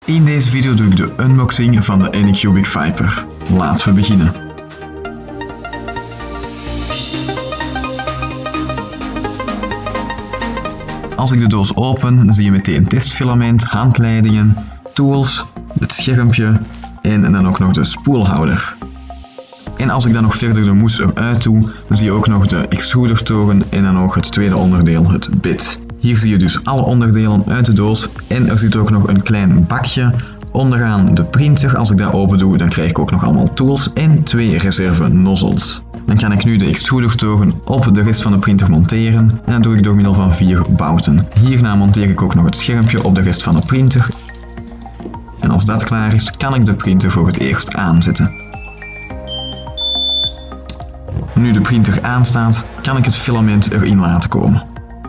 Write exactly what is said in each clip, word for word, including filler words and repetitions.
In deze video doe ik de unboxing van de Anycubic Viper. Laten we beginnen. Als ik de doos open, dan zie je meteen testfilament, handleidingen, tools, het schermpje en dan ook nog de spoelhouder. En als ik dan nog verder de mousse eruit doe, dan zie je ook nog de extrudertoren en dan ook het tweede onderdeel, het bit. Hier zie je dus alle onderdelen uit de doos en er zit ook nog een klein bakje onderaan de printer. Als ik dat open doe, dan krijg ik ook nog allemaal tools en twee reserve nozzels. Dan kan ik nu de extrudertoren op de rest van de printer monteren en dat doe ik door middel van vier bouten. Hierna monteer ik ook nog het schermpje op de rest van de printer. En als dat klaar is, kan ik de printer voor het eerst aanzetten. Nu de printer aanstaat, kan ik het filament erin laten komen.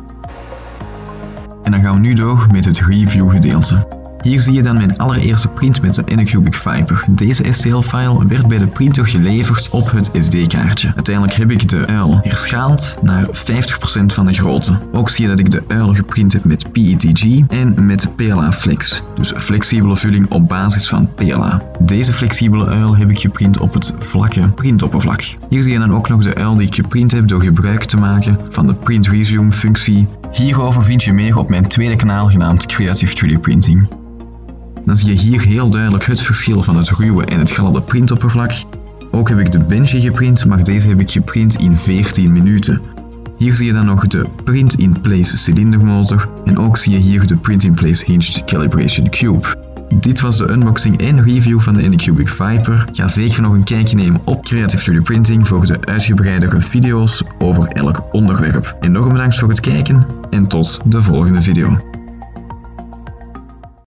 En dan gaan we nu door met het review gedeelte. Hier zie je dan mijn allereerste print met de Anycubic Viper. Deze S T L-file werd bij de printer geleverd op het S D-kaartje. Uiteindelijk heb ik de uil herschaald naar vijftig procent van de grootte. Ook zie je dat ik de uil geprint heb met P E T G en met P L A Flex. Dus flexibele vulling op basis van P L A. Deze flexibele uil heb ik geprint op het vlakke printoppervlak. Hier zie je dan ook nog de uil die ik geprint heb door gebruik te maken van de Print Resume functie. Hierover vind je meer op mijn tweede kanaal genaamd Creative drie D Printing. Dan zie je hier heel duidelijk het verschil van het ruwe en het gladde printoppervlak. Ook heb ik de Benchy geprint, maar deze heb ik geprint in veertien minuten. Hier zie je dan nog de Print-in-Place cilindermotor en ook zie je hier de Print-in-Place Hinged Calibration Cube. Dit was de unboxing en review van de Anycubic Viper. Ga zeker nog een kijkje nemen op Creative drie D Printing voor de uitgebreidere video's over elk onderwerp. En nog een bedankt voor het kijken en tot de volgende video.